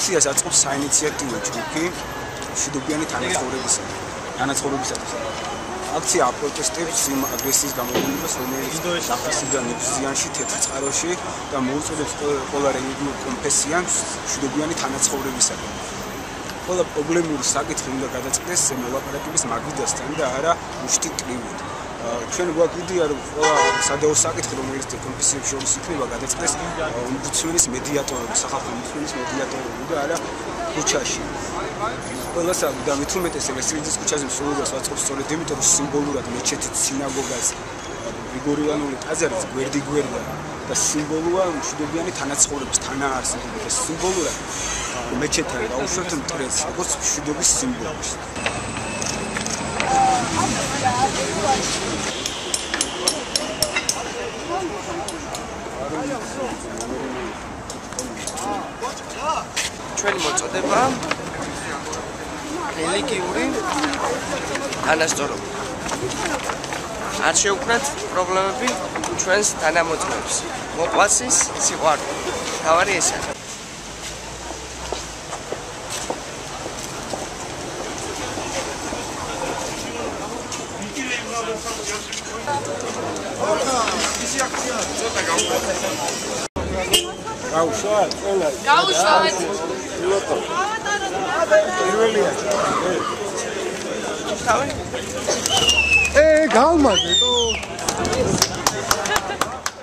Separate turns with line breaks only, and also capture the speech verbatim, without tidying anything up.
აქციას აწყობს საინიციატივო ჯგუფი მშვიდობიანი თანაცხოვრებისა თანაცხოვრებისათვის. აქცია აპროტესტებს იმ აგრესიის გამოვლენებას, რომელიც საფრანგეთიდან ნებზიანში, თეთრწყაროში და მოუწოდებს ყველა რელიგიურ კონფესიანს მშვიდობიანი თანაცხოვრებისაკენ. ყველა პრობლემური საკითხი უნდა გადაწყდეს მოლაპარაკების მაგიდასთან და არა მუშტი კრივით. ჩვენ გვაქვს იდეა, რომ ყველა სადაო საკითხი, რომელიც კონფესიებს შორის იქნება, გადაწყდეს უმცროლის მედიატორები, სახალხო უმცროლის მედიატორები და არა ქუჩაში. ყველას და მით უმეტეს ეს სიძის ქუჩაზე მსვლელობას ვაწყობს სწორედ იმიტომ, რომ სიმბოლურად მეჩეთით, სინაგოგას, გრიგორიანული ტაძარიც გვერდი გვერდა და სიმბოლოა მშვიდობიანი თანაცხოვრების თანაარსებობის და სიმბოლურად მეჩეთთან დაუშვათ მტრედს, როგორც მშვიდობის სიმბოლოს.
ჩვენი მოწოდება რელიგიური თანასწორობა. არ შეუქმნათ პრობლემები ჩვენს თანამოწმეებს. მოყვას ის სიყვარული. თავარი ესაა.
გაუშვათ, ყველა.
გაუშვათ.
პირველია.
თავი?
ე, გავმაგე, თო.